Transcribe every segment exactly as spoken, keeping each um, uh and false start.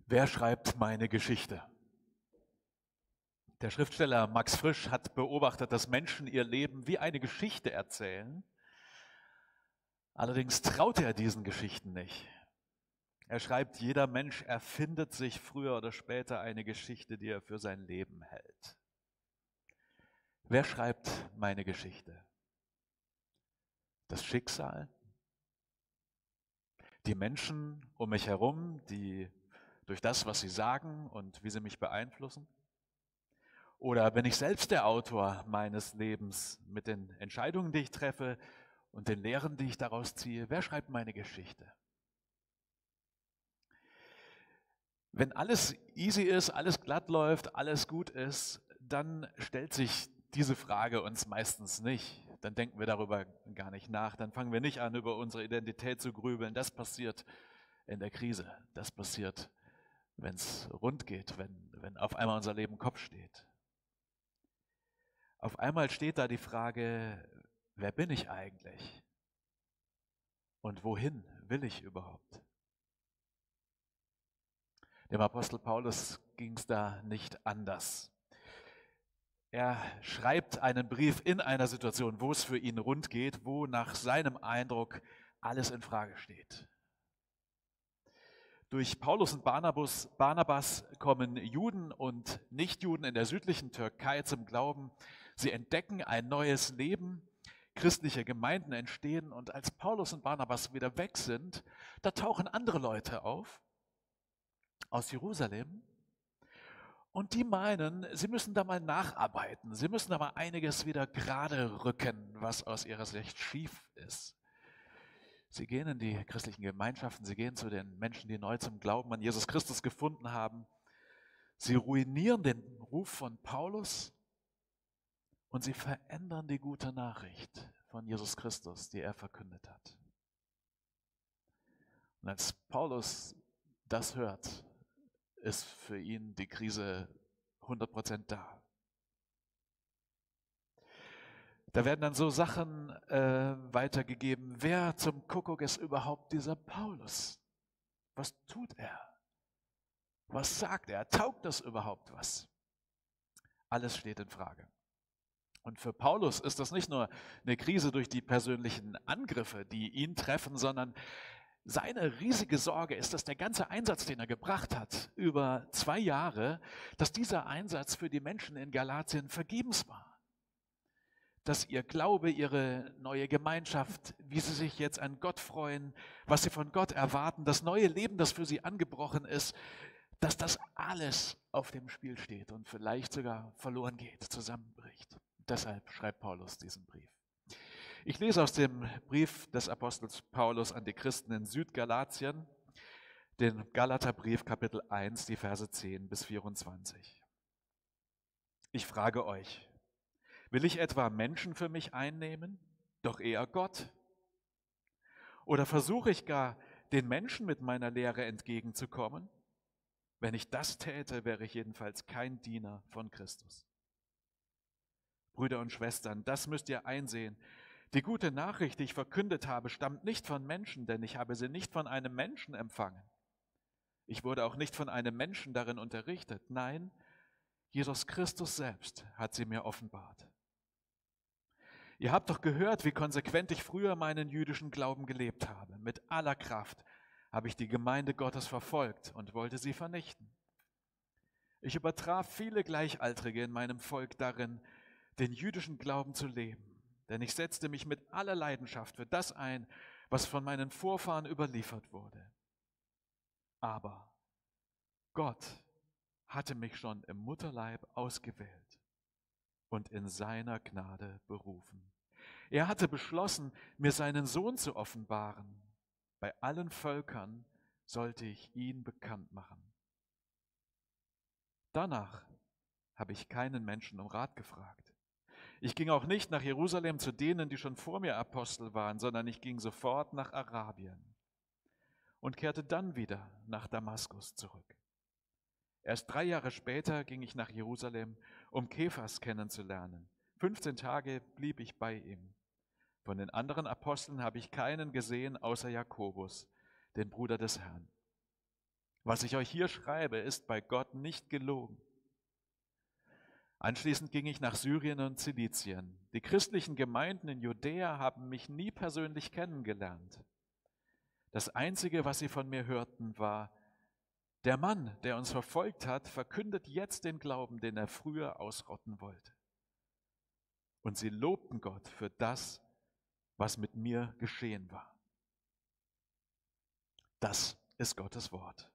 Wer schreibt meine Geschichte? Der Schriftsteller Max Frisch hat beobachtet, dass Menschen ihr Leben wie eine Geschichte erzählen. Allerdings traut er diesen Geschichten nicht. Er schreibt, jeder Mensch erfindet sich früher oder später eine Geschichte, die er für sein Leben hält. Wer schreibt meine Geschichte? Das Schicksal? Die Menschen um mich herum, die durch das, was sie sagen und wie sie mich beeinflussen? Oder bin ich selbst der Autor meines Lebens mit den Entscheidungen, die ich treffe und den Lehren, die ich daraus ziehe? Wer schreibt meine Geschichte? Wenn alles easy ist, alles glatt läuft, alles gut ist, dann stellt sich diese Frage uns meistens nicht. Dann denken wir darüber gar nicht nach. Dann fangen wir nicht an, über unsere Identität zu grübeln. Das passiert in der Krise. Das passiert, wenn es rund geht, wenn, wenn auf einmal unser Leben Kopf steht. Auf einmal steht da die Frage, wer bin ich eigentlich? Und wohin will ich überhaupt? Dem Apostel Paulus ging es da nicht anders. Er schreibt einen Brief in einer Situation, wo es für ihn rund geht, wo nach seinem Eindruck alles in Frage steht. Durch Paulus und Barnabas, Barnabas kommen Juden und Nichtjuden in der südlichen Türkei zum Glauben. Sie entdecken ein neues Leben, christliche Gemeinden entstehen und als Paulus und Barnabas wieder weg sind, da tauchen andere Leute auf aus Jerusalem und die meinen, sie müssen da mal nacharbeiten, sie müssen da mal einiges wieder gerade rücken, was aus ihrer Sicht schief ist. Sie gehen in die christlichen Gemeinschaften, sie gehen zu den Menschen, die neu zum Glauben an Jesus Christus gefunden haben. Sie ruinieren den Ruf von Paulus und sie verändern die gute Nachricht von Jesus Christus, die er verkündet hat. Und als Paulus das hört, ist für ihn die Krise hundert Prozent da. Da werden dann so Sachen äh, weitergegeben. Wer zum Kuckuck ist überhaupt dieser Paulus? Was tut er? Was sagt er? Taugt das überhaupt was? Alles steht in Frage. Und für Paulus ist das nicht nur eine Krise durch die persönlichen Angriffe, die ihn treffen, sondern seine riesige Sorge ist, dass der ganze Einsatz, den er gebracht hat, über zwei Jahre, dass dieser Einsatz für die Menschen in Galatien vergebens war. Dass ihr Glaube, ihre neue Gemeinschaft, wie sie sich jetzt an Gott freuen, was sie von Gott erwarten, das neue Leben, das für sie angebrochen ist, dass das alles auf dem Spiel steht und vielleicht sogar verloren geht, zusammenbricht. Deshalb schreibt Paulus diesen Brief. Ich lese aus dem Brief des Apostels Paulus an die Christen in Südgalatien, den Galaterbrief Kapitel eins, die Verse zehn bis vierundzwanzig. Ich frage euch, will ich etwa Menschen für mich einnehmen? Doch eher Gott. Oder versuche ich gar, den Menschen mit meiner Lehre entgegenzukommen? Wenn ich das täte, wäre ich jedenfalls kein Diener von Christus. Brüder und Schwestern, das müsst ihr einsehen. Die gute Nachricht, die ich verkündet habe, stammt nicht von Menschen, denn ich habe sie nicht von einem Menschen empfangen. Ich wurde auch nicht von einem Menschen darin unterrichtet. Nein, Jesus Christus selbst hat sie mir offenbart. Ihr habt doch gehört, wie konsequent ich früher meinen jüdischen Glauben gelebt habe. Mit aller Kraft habe ich die Gemeinde Gottes verfolgt und wollte sie vernichten. Ich übertraf viele Gleichaltrige in meinem Volk darin, den jüdischen Glauben zu leben. Denn ich setzte mich mit aller Leidenschaft für das ein, was von meinen Vorfahren überliefert wurde. Aber Gott hatte mich schon im Mutterleib ausgewählt und in seiner Gnade berufen. Er hatte beschlossen, mir seinen Sohn zu offenbaren. Bei allen Völkern sollte ich ihn bekannt machen. Danach habe ich keinen Menschen um Rat gefragt. Ich ging auch nicht nach Jerusalem zu denen, die schon vor mir Apostel waren, sondern ich ging sofort nach Arabien und kehrte dann wieder nach Damaskus zurück. Erst drei Jahre später ging ich nach Jerusalem, um Kephas kennenzulernen. fünfzehn Tage blieb ich bei ihm. Von den anderen Aposteln habe ich keinen gesehen, außer Jakobus, den Bruder des Herrn. Was ich euch hier schreibe, ist bei Gott nicht gelogen. Anschließend ging ich nach Syrien und Zilizien. Die christlichen Gemeinden in Judäa haben mich nie persönlich kennengelernt. Das Einzige, was sie von mir hörten, war: Der Mann, der uns verfolgt hat, verkündet jetzt den Glauben, den er früher ausrotten wollte. Und sie lobten Gott für das, was mit mir geschehen war. Das ist Gottes Wort.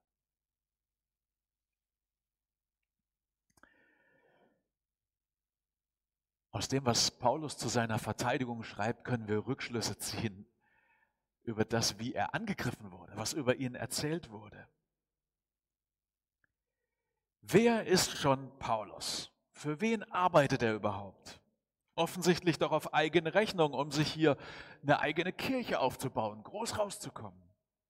Aus dem, was Paulus zu seiner Verteidigung schreibt, können wir Rückschlüsse ziehen über das, wie er angegriffen wurde, was über ihn erzählt wurde. Wer ist schon Paulus? Für wen arbeitet er überhaupt? Offensichtlich doch auf eigene Rechnung, um sich hier eine eigene Kirche aufzubauen, groß rauszukommen.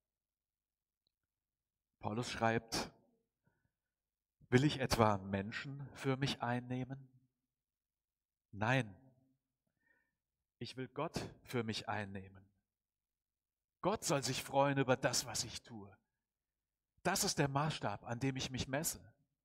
Paulus schreibt: Will ich etwa Menschen für mich einnehmen? Nein, ich will Gott für mich einnehmen. Gott soll sich freuen über das, was ich tue. Das ist der Maßstab, an dem ich mich messe.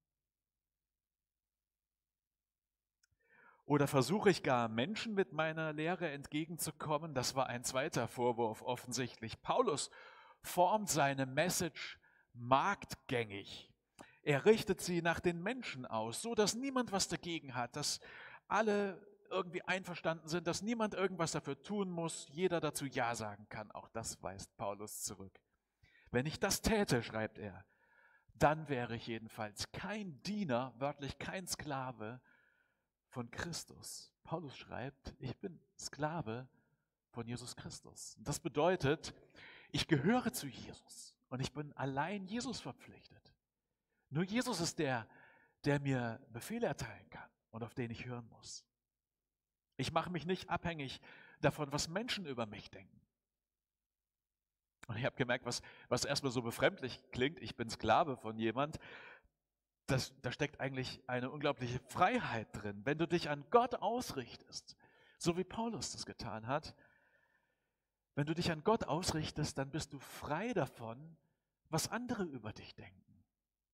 Oder versuche ich gar, Menschen mit meiner Lehre entgegenzukommen? Das war ein zweiter Vorwurf offensichtlich. Paulus formt seine Message marktgängig. Er richtet sie nach den Menschen aus, so dass niemand was dagegen hat, dass alle irgendwie einverstanden sind, dass niemand irgendwas dafür tun muss, jeder dazu Ja sagen kann. Auch das weist Paulus zurück. Wenn ich das täte, schreibt er, dann wäre ich jedenfalls kein Diener, wörtlich kein Sklave von Christus. Paulus schreibt, ich bin Sklave von Jesus Christus. Und das bedeutet, ich gehöre zu Jesus und ich bin allein Jesus verpflichtet. Nur Jesus ist der, der mir Befehle erteilen kann und auf den ich hören muss. Ich mache mich nicht abhängig davon, was Menschen über mich denken. Und ich habe gemerkt, was, was erstmal so befremdlich klingt, ich bin Sklave von jemand, das, da steckt eigentlich eine unglaubliche Freiheit drin. Wenn du dich an Gott ausrichtest, so wie Paulus das getan hat, wenn du dich an Gott ausrichtest, dann bist du frei davon, was andere über dich denken.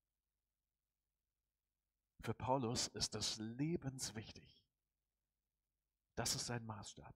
Für Paulus ist das lebenswichtig. Das ist sein Maßstab.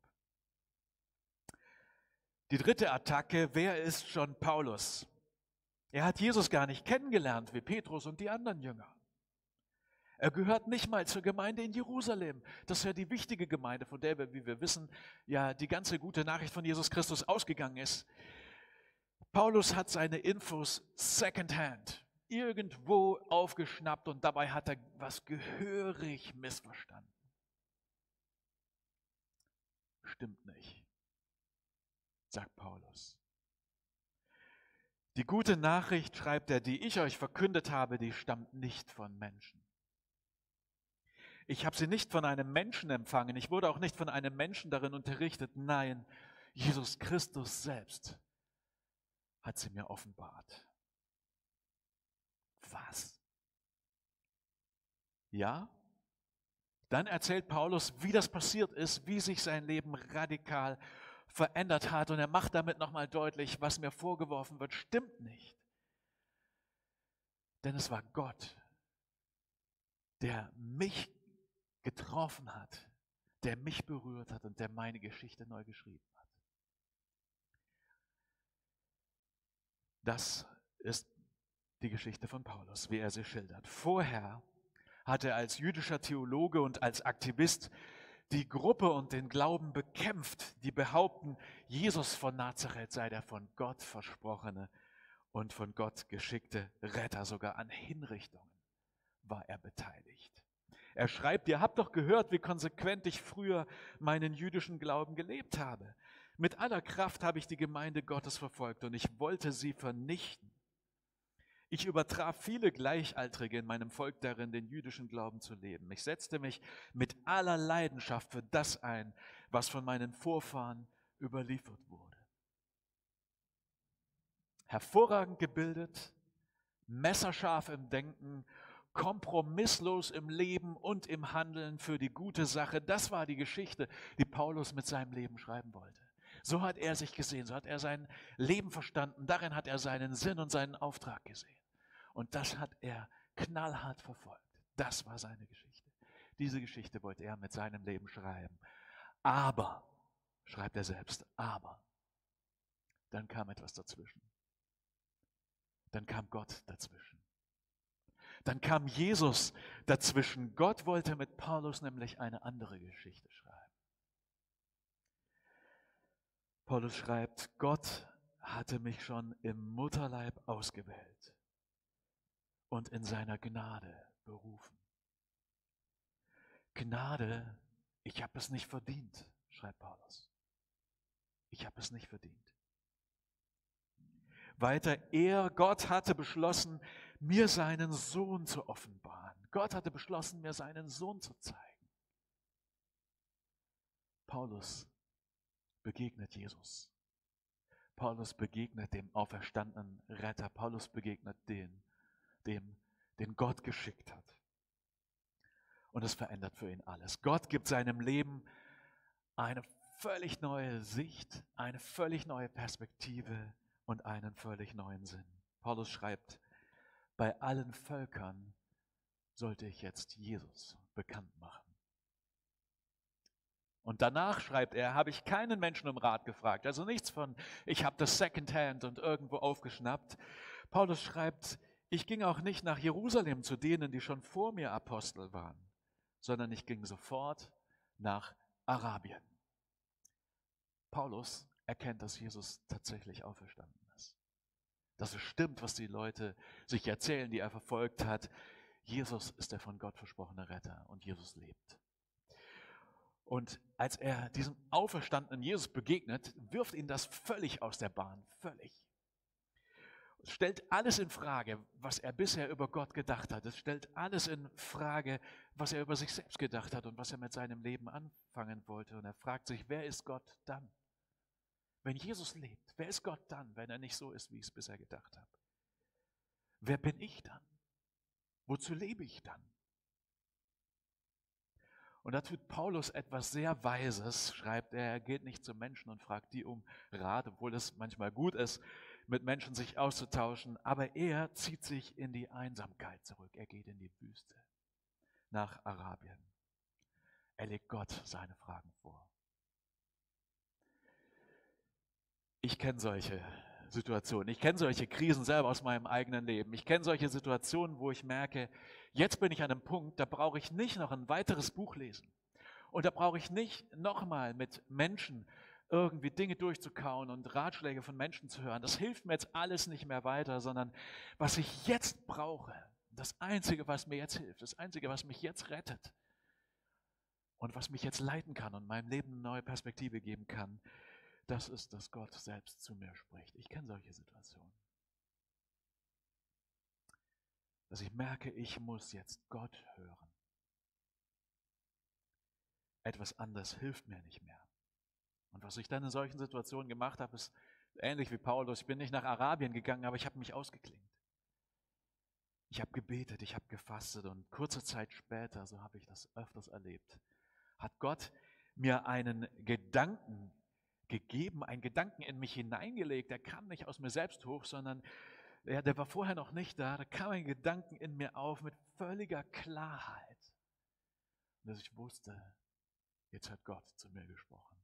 Die dritte Attacke: Wer ist schon Paulus? Er hat Jesus gar nicht kennengelernt wie Petrus und die anderen Jünger. Er gehört nicht mal zur Gemeinde in Jerusalem. Das ist ja die wichtige Gemeinde, von der wir, wie wir wissen, ja die ganze gute Nachricht von Jesus Christus ausgegangen ist. Paulus hat seine Infos secondhand irgendwo aufgeschnappt und dabei hat er was gehörig missverstanden. Stimmt nicht, sagt Paulus. Die gute Nachricht, schreibt er, die ich euch verkündet habe, die stammt nicht von Menschen. Ich habe sie nicht von einem Menschen empfangen. Ich wurde auch nicht von einem Menschen darin unterrichtet. Nein, Jesus Christus selbst hat sie mir offenbart. Was? Ja? Dann erzählt Paulus, wie das passiert ist, wie sich sein Leben radikal verändert hat. Und er macht damit nochmal deutlich, was mir vorgeworfen wird, stimmt nicht. Denn es war Gott, der mich getroffen hat, der mich berührt hat und der meine Geschichte neu geschrieben hat. Das ist die Geschichte von Paulus, wie er sie schildert. Vorher hat er als jüdischer Theologe und als Aktivist die Gruppe und den Glauben bekämpft, die behaupten, Jesus von Nazareth sei der von Gott versprochene und von Gott geschickte Retter. Sogar an Hinrichtungen war er beteiligt. Er schreibt, ihr habt doch gehört, wie konsequent ich früher meinen jüdischen Glauben gelebt habe. Mit aller Kraft habe ich die Gemeinde Gottes verfolgt und ich wollte sie vernichten. Ich übertraf viele Gleichaltrige in meinem Volk darin, den jüdischen Glauben zu leben. Ich setzte mich mit aller Leidenschaft für das ein, was von meinen Vorfahren überliefert wurde. Hervorragend gebildet, messerscharf im Denken, kompromisslos im Leben und im Handeln für die gute Sache. Das war die Geschichte, die Paulus mit seinem Leben schreiben wollte. So hat er sich gesehen, so hat er sein Leben verstanden, darin hat er seinen Sinn und seinen Auftrag gesehen. Und das hat er knallhart verfolgt. Das war seine Geschichte. Diese Geschichte wollte er mit seinem Leben schreiben. Aber, schreibt er selbst, aber, dann kam etwas dazwischen. Dann kam Gott dazwischen. Dann kam Jesus dazwischen. Gott wollte mit Paulus nämlich eine andere Geschichte schreiben. Paulus schreibt, Gott hatte mich schon im Mutterleib ausgewählt und in seiner Gnade berufen. Gnade, ich habe es nicht verdient, schreibt Paulus. Ich habe es nicht verdient. Weiter, er, Gott hatte beschlossen, mir seinen Sohn zu offenbaren. Gott hatte beschlossen, mir seinen Sohn zu zeigen. Paulus begegnet Jesus. Paulus begegnet dem auferstandenen Retter. Paulus begegnet dem, dem, den Gott geschickt hat. Und es verändert für ihn alles. Gott gibt seinem Leben eine völlig neue Sicht, eine völlig neue Perspektive und einen völlig neuen Sinn. Paulus schreibt, bei allen Völkern sollte ich jetzt Jesus bekannt machen. Und danach, schreibt er, habe ich keinen Menschen um Rat gefragt. Also nichts von, ich habe das Secondhand und irgendwo aufgeschnappt. Paulus schreibt, ich ging auch nicht nach Jerusalem zu denen, die schon vor mir Apostel waren, sondern ich ging sofort nach Arabien. Paulus erkennt, dass Jesus tatsächlich auferstanden ist. Dass es stimmt, was die Leute sich erzählen, die er verfolgt hat. Jesus ist der von Gott versprochene Retter und Jesus lebt. Und als er diesem auferstandenen Jesus begegnet, wirft ihn das völlig aus der Bahn, völlig. Es stellt alles in Frage, was er bisher über Gott gedacht hat. Es stellt alles in Frage, was er über sich selbst gedacht hat und was er mit seinem Leben anfangen wollte. Und er fragt sich, wer ist Gott dann? Wenn Jesus lebt, wer ist Gott dann, wenn er nicht so ist, wie ich es bisher gedacht habe? Wer bin ich dann? Wozu lebe ich dann? Und da tut Paulus etwas sehr Weises, schreibt er, er geht nicht zu Menschen und fragt die um Rat, obwohl es manchmal gut ist, mit Menschen sich auszutauschen, aber er zieht sich in die Einsamkeit zurück, er geht in die Wüste, nach Arabien. Er legt Gott seine Fragen vor. Ich kenne solche Situationen, ich kenne solche Krisen selber aus meinem eigenen Leben. Ich kenne solche Situationen, wo ich merke, jetzt bin ich an einem Punkt, da brauche ich nicht noch ein weiteres Buch lesen. Und da brauche ich nicht nochmal mit Menschen irgendwie Dinge durchzukauen und Ratschläge von Menschen zu hören. Das hilft mir jetzt alles nicht mehr weiter, sondern was ich jetzt brauche, das Einzige, was mir jetzt hilft, das Einzige, was mich jetzt rettet und was mich jetzt leiten kann und meinem Leben eine neue Perspektive geben kann, das ist, dass Gott selbst zu mir spricht. Ich kenne solche Situationen. Dass ich merke, ich muss jetzt Gott hören. Etwas anderes hilft mir nicht mehr. Und was ich dann in solchen Situationen gemacht habe, ist ähnlich wie Paulus. Ich bin nicht nach Arabien gegangen, aber ich habe mich ausgeklingt. Ich habe gebetet, ich habe gefastet und kurze Zeit später, so habe ich das öfters erlebt, hat Gott mir einen Gedanken gegeben, einen Gedanken in mich hineingelegt. Der kam nicht aus mir selbst hoch, sondern ja, der war vorher noch nicht da. Da kam ein Gedanken in mir auf mit völliger Klarheit. Und dass ich wusste, jetzt hat Gott zu mir gesprochen.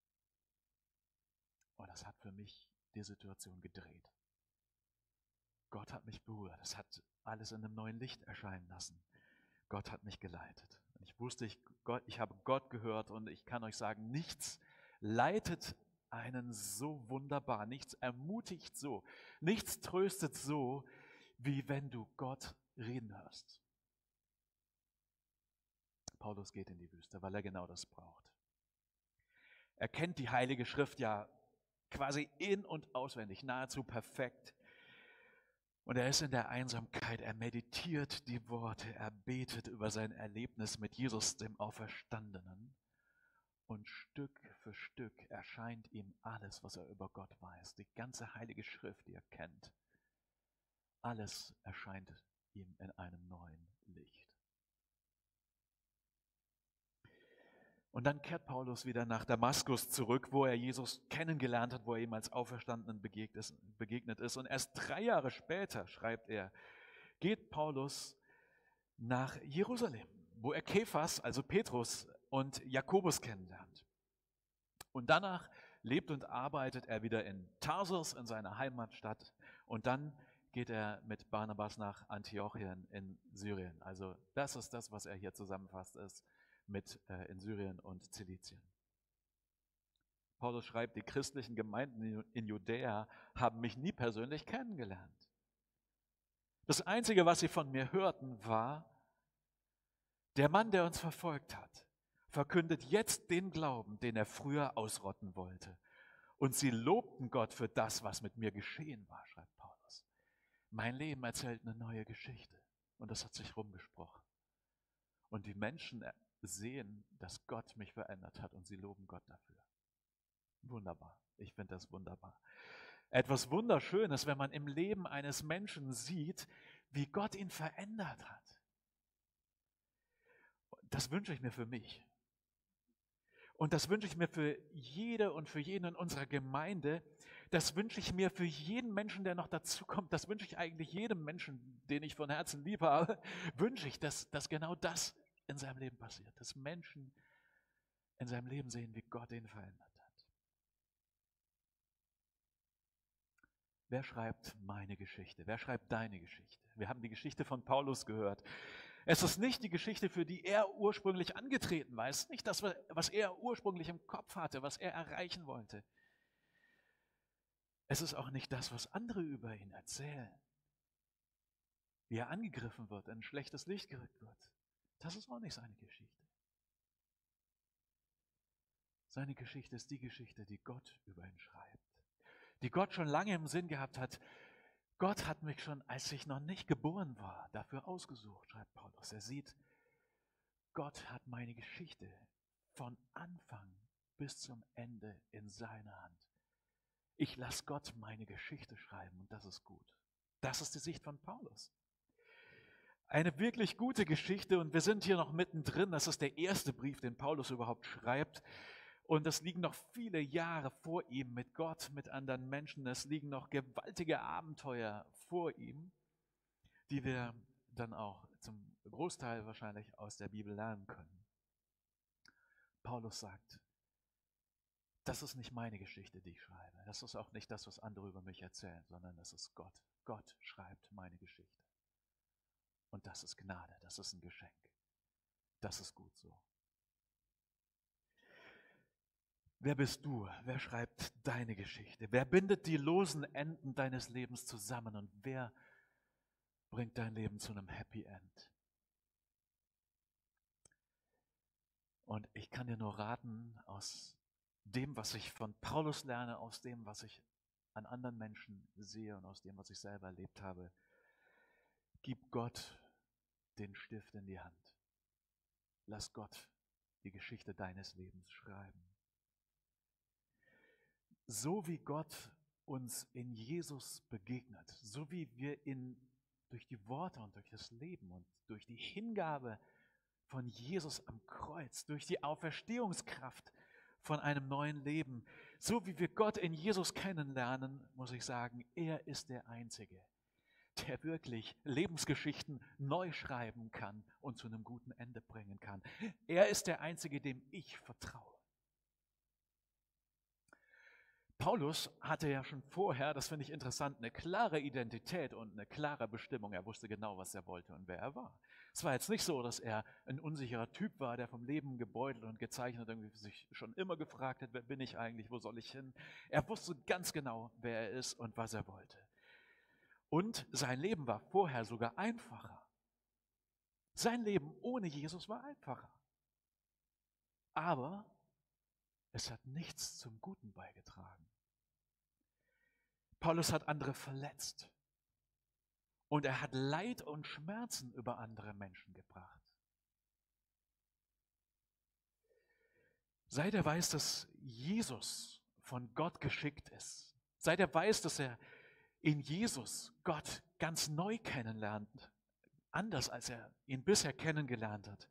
Und das hat für mich die Situation gedreht. Gott hat mich berührt. Es hat alles in einem neuen Licht erscheinen lassen. Gott hat mich geleitet. Und ich wusste, ich, Gott, ich habe Gott gehört und ich kann euch sagen, nichts leitet einen so wunderbar, nichts ermutigt so, nichts tröstet so, wie wenn du Gott reden hörst. Paulus geht in die Wüste, weil er genau das braucht. Er kennt die Heilige Schrift ja quasi in- und auswendig, nahezu perfekt. Und er ist in der Einsamkeit, er meditiert die Worte, er betet über sein Erlebnis mit Jesus, dem Auferstandenen. Und Stück für Stück erscheint ihm alles, was er über Gott weiß. Die ganze Heilige Schrift, die er kennt. Alles erscheint ihm in einem neuen Licht. Und dann kehrt Paulus wieder nach Damaskus zurück, wo er Jesus kennengelernt hat, wo er ihm als Auferstandenen begegnet ist. Und erst drei Jahre später, schreibt er, geht Paulus nach Jerusalem, wo er Kephas, also Petrus und Jakobus kennenlernt. Und danach lebt und arbeitet er wieder in Tarsus, in seiner Heimatstadt. Und dann geht er mit Barnabas nach Antiochien in Syrien. Also das ist das, was er hier zusammenfasst ist mit äh, in Syrien und Zilizien. Paulus schreibt, die christlichen Gemeinden in Judäa haben mich nie persönlich kennengelernt. Das Einzige, was sie von mir hörten, war, der Mann, der uns verfolgt hat, verkündet jetzt den Glauben, den er früher ausrotten wollte. Und sie lobten Gott für das, was mit mir geschehen war, schreibt Paulus. Mein Leben erzählt eine neue Geschichte und das hat sich rumgesprochen. Und die Menschen sehen, dass Gott mich verändert hat und sie loben Gott dafür. Wunderbar, ich finde das wunderbar. Etwas Wunderschönes, wenn man im Leben eines Menschen sieht, wie Gott ihn verändert hat. Das wünsche ich mir für mich. Und das wünsche ich mir für jede und für jeden in unserer Gemeinde. Das wünsche ich mir für jeden Menschen, der noch dazukommt. Das wünsche ich eigentlich jedem Menschen, den ich von Herzen lieb habe. Wünsche ich, dass, dass genau das in seinem Leben passiert. Dass Menschen in seinem Leben sehen, wie Gott ihn verändert hat. Wer schreibt meine Geschichte? Wer schreibt deine Geschichte? Wir haben die Geschichte von Paulus gehört. Es ist nicht die Geschichte, für die er ursprünglich angetreten war. Es ist nicht das, was er ursprünglich im Kopf hatte, was er erreichen wollte. Es ist auch nicht das, was andere über ihn erzählen. Wie er angegriffen wird, in ein schlechtes Licht gerückt wird. Das ist auch nicht seine Geschichte. Seine Geschichte ist die Geschichte, die Gott über ihn schreibt. Die Gott schon lange im Sinn gehabt hat. Gott hat mich schon, als ich noch nicht geboren war, dafür ausgesucht, schreibt Paulus. Er sieht, Gott hat meine Geschichte von Anfang bis zum Ende in seiner Hand. Ich lasse Gott meine Geschichte schreiben und das ist gut. Das ist die Sicht von Paulus. Eine wirklich gute Geschichte und wir sind hier noch mittendrin. Das ist der erste Brief, den Paulus überhaupt schreibt. Und es liegen noch viele Jahre vor ihm mit Gott, mit anderen Menschen. Es liegen noch gewaltige Abenteuer vor ihm, die wir dann auch zum Großteil wahrscheinlich aus der Bibel lernen können. Paulus sagt, das ist nicht meine Geschichte, die ich schreibe. Das ist auch nicht das, was andere über mich erzählen, sondern das ist Gott. Gott schreibt meine Geschichte. Und das ist Gnade, das ist ein Geschenk. Das ist gut so. Wer bist du? Wer schreibt deine Geschichte? Wer bindet die losen Enden deines Lebens zusammen und wer bringt dein Leben zu einem Happy End? Und ich kann dir nur raten, aus dem, was ich von Paulus lerne, aus dem, was ich an anderen Menschen sehe und aus dem, was ich selber erlebt habe, gib Gott den Stift in die Hand. Lass Gott die Geschichte deines Lebens schreiben. So wie Gott uns in Jesus begegnet, so wie wir ihn durch die Worte und durch das Leben und durch die Hingabe von Jesus am Kreuz, durch die Auferstehungskraft von einem neuen Leben, so wie wir Gott in Jesus kennenlernen, muss ich sagen, er ist der Einzige, der wirklich Lebensgeschichten neu schreiben kann und zu einem guten Ende bringen kann. Er ist der Einzige, dem ich vertraue. Paulus hatte ja schon vorher, das finde ich interessant, eine klare Identität und eine klare Bestimmung. Er wusste genau, was er wollte und wer er war. Es war jetzt nicht so, dass er ein unsicherer Typ war, der vom Leben gebeutelt und gezeichnet irgendwie sich schon immer gefragt hat, wer bin ich eigentlich, wo soll ich hin? Er wusste ganz genau, wer er ist und was er wollte. Und sein Leben war vorher sogar einfacher. Sein Leben ohne Jesus war einfacher. Aber es hat nichts zum Guten beigetragen. Paulus hat andere verletzt. Und er hat Leid und Schmerzen über andere Menschen gebracht. Seit er weiß, dass Jesus von Gott geschickt ist, seit er weiß, dass er in Jesus Gott ganz neu kennenlernt, anders als er ihn bisher kennengelernt hat,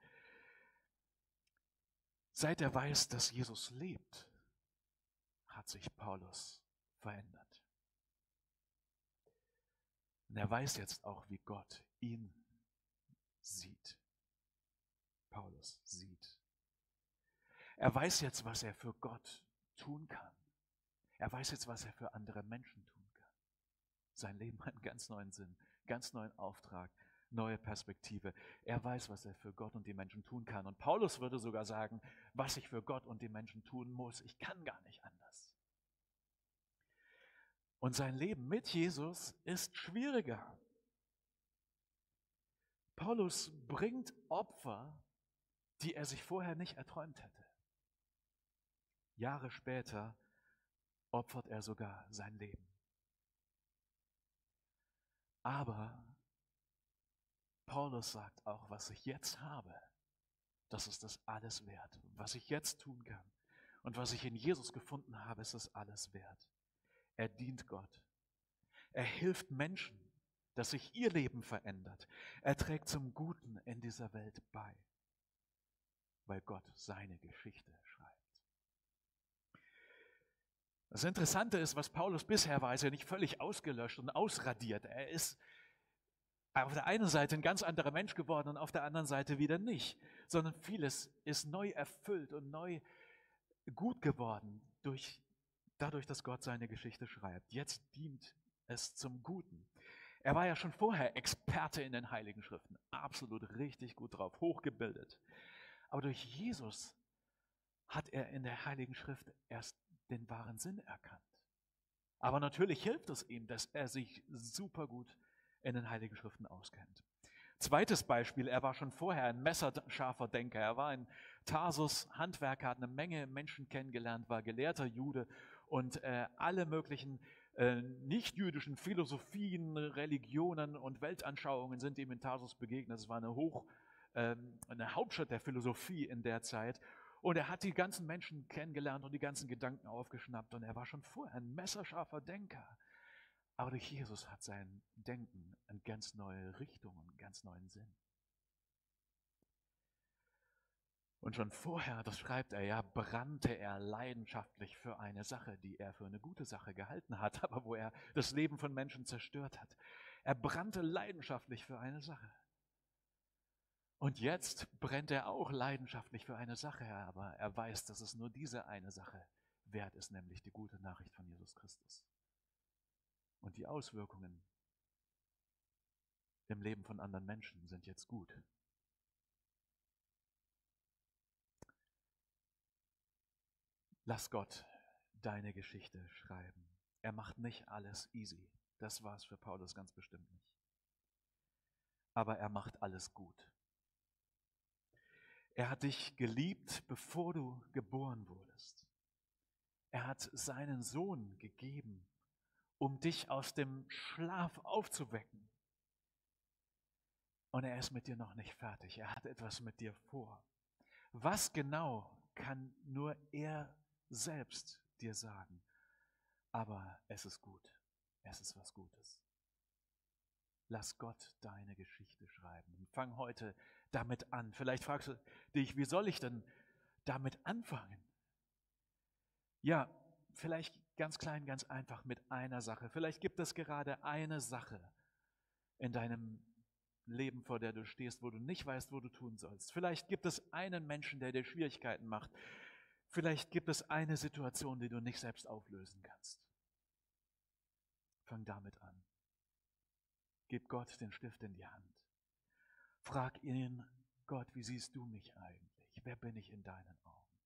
seit er weiß, dass Jesus lebt, hat sich Paulus verändert. Und er weiß jetzt auch, wie Gott ihn sieht. Paulus sieht. Er weiß jetzt, was er für Gott tun kann. Er weiß jetzt, was er für andere Menschen tun kann. Sein Leben hat einen ganz neuen Sinn, ganz neuen Auftrag, neue Perspektive. Er weiß, was er für Gott und die Menschen tun kann. Und Paulus würde sogar sagen, was ich für Gott und die Menschen tun muss. Ich kann gar nicht anders. Und sein Leben mit Jesus ist schwieriger. Paulus bringt Opfer, die er sich vorher nicht erträumt hätte. Jahre später opfert er sogar sein Leben. Aber Paulus sagt auch, was ich jetzt habe, das ist das alles wert. Was ich jetzt tun kann und was ich in Jesus gefunden habe, ist das alles wert. Er dient Gott. Er hilft Menschen, dass sich ihr Leben verändert. Er trägt zum Guten in dieser Welt bei, weil Gott seine Geschichte schreibt. Das Interessante ist, was Paulus bisher war, ist ja nicht völlig ausgelöscht und ausradiert. Er ist auf der einen Seite ein ganz anderer Mensch geworden und auf der anderen Seite wieder nicht, sondern vieles ist neu erfüllt und neu gut geworden durch, dadurch, dass Gott seine Geschichte schreibt. Jetzt dient es zum Guten. Er war ja schon vorher Experte in den Heiligen Schriften, absolut richtig gut drauf, hochgebildet. Aber durch Jesus hat er in der Heiligen Schrift erst den wahren Sinn erkannt. Aber natürlich hilft es ihm, dass er sich super gut in den Heiligen Schriften auskennt. Zweites Beispiel, er war schon vorher ein messerscharfer Denker. Er war in Tarsus Handwerker, hat eine Menge Menschen kennengelernt, war gelehrter Jude und äh, alle möglichen äh, nicht-jüdischen Philosophien, Religionen und Weltanschauungen sind ihm in Tarsus begegnet. Es war eine, Hoch, äh, eine Hauptstadt der Philosophie in der Zeit. Und er hat die ganzen Menschen kennengelernt und die ganzen Gedanken aufgeschnappt. Und er war schon vorher ein messerscharfer Denker. Aber durch Jesus hat sein Denken eine ganz neue Richtung und einen ganz neuen Sinn. Und schon vorher, das schreibt er ja, brannte er leidenschaftlich für eine Sache, die er für eine gute Sache gehalten hat, aber wo er das Leben von Menschen zerstört hat. Er brannte leidenschaftlich für eine Sache. Und jetzt brennt er auch leidenschaftlich für eine Sache, aber er weiß, dass es nur diese eine Sache wert ist, nämlich die gute Nachricht von Jesus Christus. Und die Auswirkungen im Leben von anderen Menschen sind jetzt gut. Lass Gott deine Geschichte schreiben. Er macht nicht alles easy. Das war es für Paulus ganz bestimmt nicht. Aber er macht alles gut. Er hat dich geliebt, bevor du geboren wurdest. Er hat seinen Sohn gegeben, um dich aus dem Schlaf aufzuwecken. Und er ist mit dir noch nicht fertig. Er hat etwas mit dir vor. Was genau, kann nur er selbst dir sagen. Aber es ist gut. Es ist was Gutes. Lass Gott deine Geschichte schreiben. Fang heute damit an. Vielleicht fragst du dich, wie soll ich denn damit anfangen? Ja, vielleicht ganz klein, ganz einfach mit einer Sache. Vielleicht gibt es gerade eine Sache in deinem Leben, vor der du stehst, wo du nicht weißt, wo du tun sollst. Vielleicht gibt es einen Menschen, der dir Schwierigkeiten macht. Vielleicht gibt es eine Situation, die du nicht selbst auflösen kannst. Fang damit an. Gib Gott den Stift in die Hand. Frag ihn, Gott, wie siehst du mich eigentlich? Wer bin ich in deinen Augen?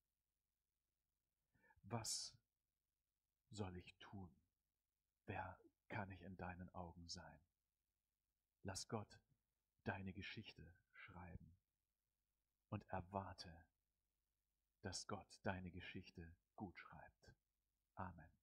Was soll ich tun? Wer kann ich in deinen Augen sein? Lass Gott deine Geschichte schreiben und erwarte, dass Gott deine Geschichte gut schreibt. Amen.